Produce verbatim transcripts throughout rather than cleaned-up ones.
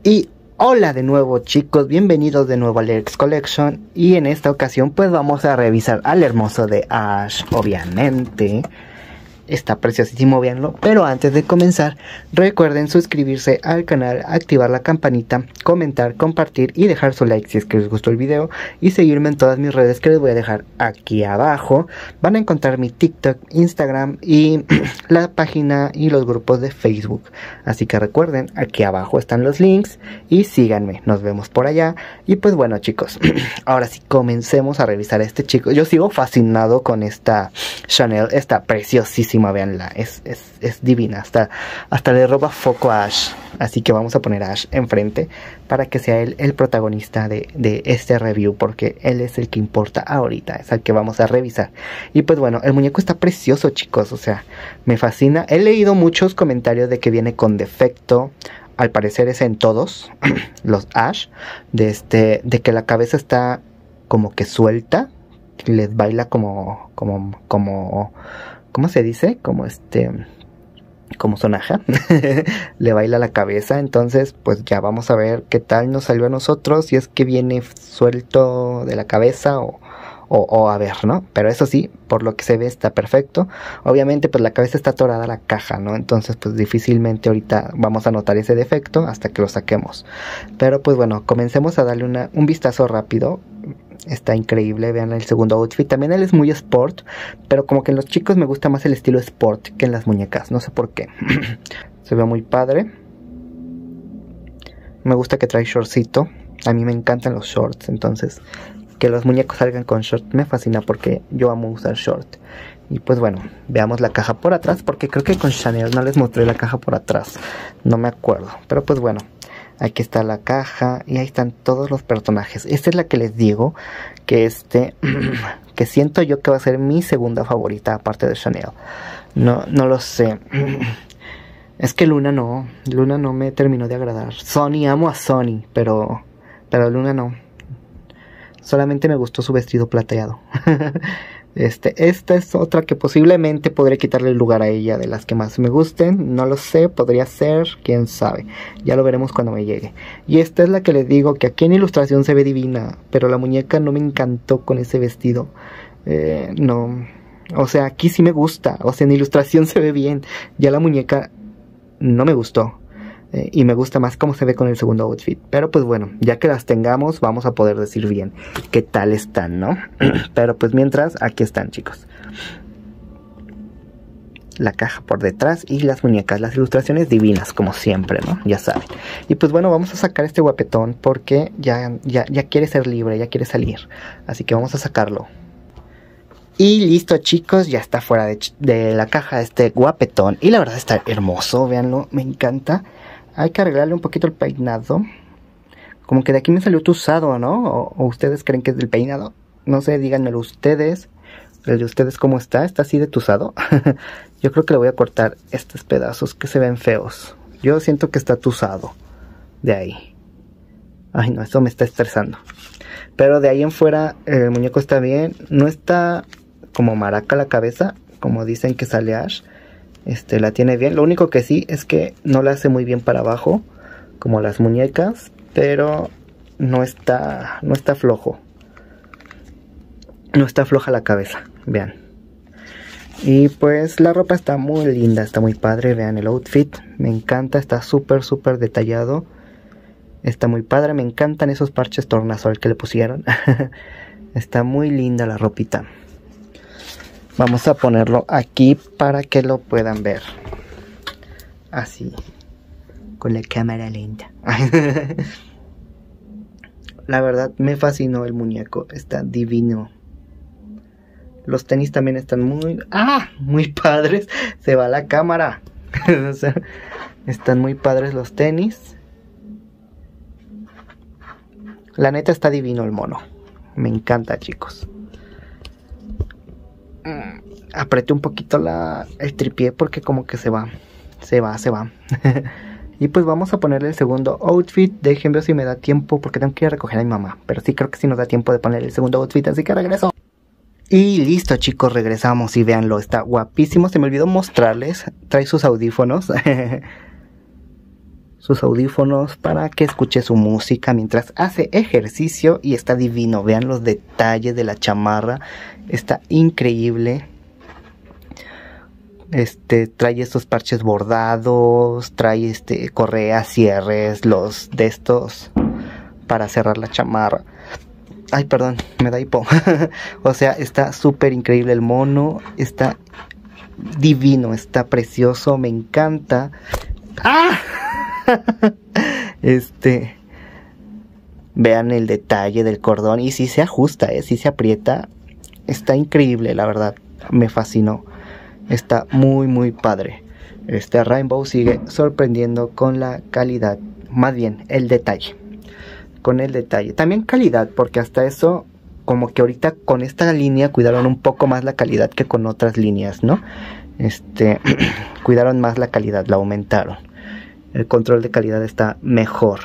Y hola de nuevo chicos, bienvenidos de nuevo a Lyrics Collection. Y en esta ocasión pues vamos a revisar al hermoso de Ash, obviamente. Está preciosísimo, véanlo. Pero antes de comenzar, recuerden suscribirse al canal, activar la campanita, comentar, compartir y dejar su like si es que les gustó el video. Y seguirme en todas mis redes que les voy a dejar aquí abajo. Van a encontrar mi TikTok, Instagram y la página y los grupos de Facebook. Así que recuerden, aquí abajo están los links y síganme. Nos vemos por allá. Y pues bueno chicos, ahora sí comencemos a revisar a este chico. Yo sigo fascinado con esta Chanel, esta preciosísima. Veanla, es, es, es divina, hasta, hasta le roba foco a Ash, así que vamos a poner a Ash enfrente para que sea él el protagonista de, de este review, porque él es el que importa ahorita, es el que vamos a revisar. Y pues bueno, el muñeco está precioso chicos, o sea, me fascina. He leído muchos comentarios de que viene con defecto, al parecer es en todos los Ash, de, este, de que la cabeza está como que suelta, les baila como, como, como ¿cómo se dice? Como este, como sonaja, le baila la cabeza. Entonces pues ya vamos a ver qué tal nos salió a nosotros, si es que viene suelto de la cabeza o, o, o a ver, ¿no? Pero eso sí, por lo que se ve está perfecto. Obviamente pues la cabeza está atorada a la caja, ¿no? Entonces pues difícilmente ahorita vamos a notar ese defecto hasta que lo saquemos. Pero pues bueno, comencemos a darle una, un vistazo rápido. Está increíble, vean el segundo outfit. También él es muy sport, pero como que en los chicos me gusta más el estilo sport que en las muñecas, no sé por qué. Se ve muy padre. Me gusta que trae shortcito. A mí me encantan los shorts, entonces que los muñecos salgan con short me fascina porque yo amo usar short. Y pues bueno, veamos la caja por atrás, porque creo que con Chanel no les mostré la caja por atrás, no me acuerdo, pero pues bueno. Aquí está la caja y ahí están todos los personajes. Esta es la que les digo que este que siento yo que va a ser mi segunda favorita aparte de Chanel. No, no lo sé. Es que Luna no, Luna no me terminó de agradar. Sony, amo a Sony, pero pero Luna no. Solamente me gustó su vestido plateado. Este, esta es otra que posiblemente podré quitarle el lugar a ella, de las que más me gusten. No lo sé, podría ser, quién sabe. Ya lo veremos cuando me llegue. Y esta es la que les digo que aquí en ilustración se ve divina, pero la muñeca no me encantó con ese vestido. Eh, no, o sea, aquí sí me gusta, o sea, en ilustración se ve bien. Ya la muñeca no me gustó. Eh, y me gusta más cómo se ve con el segundo outfit. Pero pues bueno, ya que las tengamos vamos a poder decir bien qué tal están, ¿no? Pero pues mientras, aquí están chicos. La caja por detrás y las muñecas, las ilustraciones divinas como siempre, ¿no? Ya saben. Y pues bueno, vamos a sacar este guapetón porque ya, ya, ya quiere ser libre, ya quiere salir. Así que vamos a sacarlo. Y listo chicos, ya está fuera de, de la caja este guapetón. Y la verdad está hermoso, véanlo, me encanta. Hay que arreglarle un poquito el peinado. Como que de aquí me salió tusado, ¿no? O, o ustedes creen que es del peinado. No sé, díganmelo ustedes. El de ustedes cómo está. ¿Está así de tusado? Yo creo que le voy a cortar estos pedazos que se ven feos. Yo siento que está tusado. De ahí. Ay no, eso me está estresando. Pero de ahí en fuera el muñeco está bien. No está como maraca la cabeza, como dicen que sale Ash. Este, la tiene bien. Lo único que sí es que no la hace muy bien para abajo, como las muñecas, pero no está, no está flojo. No está floja la cabeza, vean. Y pues la ropa está muy linda, está muy padre, vean el outfit. Me encanta, está súper, súper detallado. Está muy padre, me encantan esos parches tornasol que le pusieron. Está muy linda la ropita. Vamos a ponerlo aquí para que lo puedan ver. Así. Con la cámara lenta. La verdad me fascinó el muñeco. Está divino. Los tenis también están muy... ¡Ah! Muy padres. Se va la cámara. O sea, están muy padres los tenis. La neta está divino el mono. Me encanta chicos. Apreté un poquito la, el tripié porque como que se va, se va, se va. Y pues vamos a ponerle el segundo outfit. Déjenme ver si me da tiempo porque tengo que ir a recoger a mi mamá. Pero sí creo que sí nos da tiempo de poner el segundo outfit, así que regreso. Y listo chicos, regresamos y véanlo, está guapísimo. Se me olvidó mostrarles, trae sus audífonos. sus audífonos para que escuche su música mientras hace ejercicio y está divino. Vean los detalles de la chamarra, está increíble. Este trae estos parches bordados, trae este correas, cierres, los de estos para cerrar la chamarra. Ay, perdón, me da hipo. O sea, está súper increíble el mono, está divino, está precioso, me encanta. ¡Ah! Este, vean el detalle del cordón y si se ajusta, ¿eh? Si se aprieta, está increíble, la verdad, me fascinó. Está muy muy padre. Este Rainbow sigue sorprendiendo con la calidad, más bien el detalle. Con el detalle, también calidad, porque hasta eso, como que ahorita con esta línea cuidaron un poco más la calidad que con otras líneas, ¿no? Este, cuidaron más la calidad, la aumentaron. El control de calidad está mejor.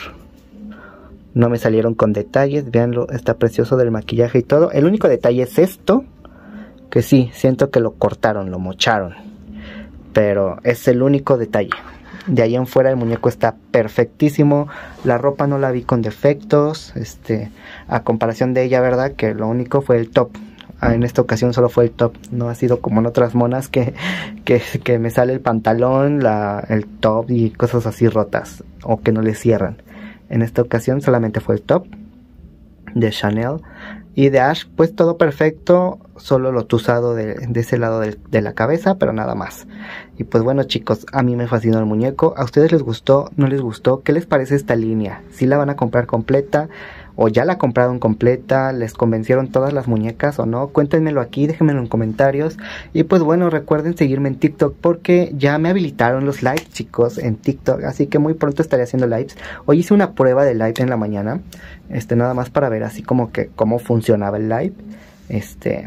No me salieron con detalles, veanlo, está precioso del maquillaje y todo. El único detalle es esto, que sí, siento que lo cortaron, lo mocharon. Pero es el único detalle. De ahí en fuera el muñeco está perfectísimo. La ropa no la vi con defectos. Este, a comparación de ella, ¿verdad? Que lo único fue el top. En esta ocasión solo fue el top. No ha sido como en otras monas que, que, que me sale el pantalón, la, el top y cosas así rotas. O que no le cierran. En esta ocasión solamente fue el top de Chanel. Y de Ash, pues todo perfecto. Solo lo tusado de, de ese lado de, de la cabeza, pero nada más. Y pues bueno, chicos, a mí me fascinó el muñeco. ¿A ustedes les gustó? ¿No les gustó? ¿Qué les parece esta línea? ¿Sí la van a comprar completa? ¿O ya la compraron completa? ¿Les convencieron todas las muñecas o no? Cuéntenmelo aquí, déjenmelo en comentarios. Y pues bueno, recuerden seguirme en TikTok porque ya me habilitaron los lives, chicos, en TikTok. Así que muy pronto estaré haciendo lives. Hoy hice una prueba de live en la mañana. Este, nada más para ver así como que cómo funcionaba el live. Este...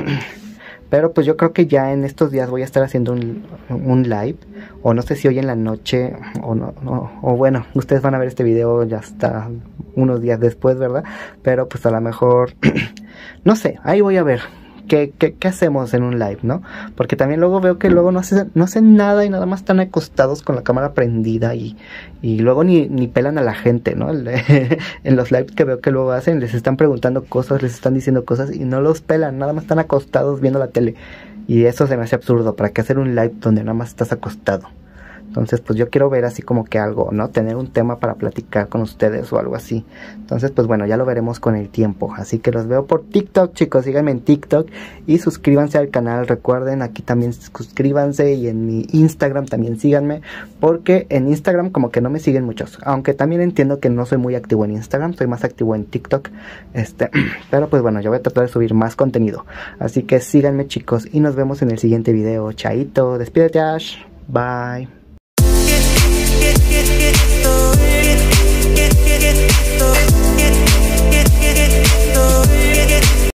Pero pues yo creo que ya en estos días voy a estar haciendo un, un live. O no sé si hoy en la noche o no, no. O bueno, ustedes van a ver este video ya hasta unos días después, ¿verdad? Pero pues a lo mejor no sé, ahí voy a ver qué, qué, qué hacemos en un live, ¿no? Porque también luego veo que luego no hacen, no hacen nada y nada más están acostados con la cámara prendida. Y, y luego ni, ni pelan a la gente, ¿no? En los lives que veo que luego hacen, les están preguntando cosas, les están diciendo cosas y no los pelan, nada más están acostados viendo la tele. Y eso se me hace absurdo. ¿Para qué hacer un live donde nada más estás acostado? Entonces pues yo quiero ver así como que algo, ¿no? Tener un tema para platicar con ustedes o algo así. Entonces pues bueno, ya lo veremos con el tiempo. Así que los veo por TikTok, chicos. Síganme en TikTok y suscríbanse al canal. Recuerden, aquí también suscríbanse. Y en mi Instagram también síganme, porque en Instagram como que no me siguen muchos. Aunque también entiendo que no soy muy activo en Instagram. Soy más activo en TikTok. Este, pero pues bueno, yo voy a tratar de subir más contenido. Así que síganme, chicos, y nos vemos en el siguiente video. Chaito, despídete, Ash. Bye.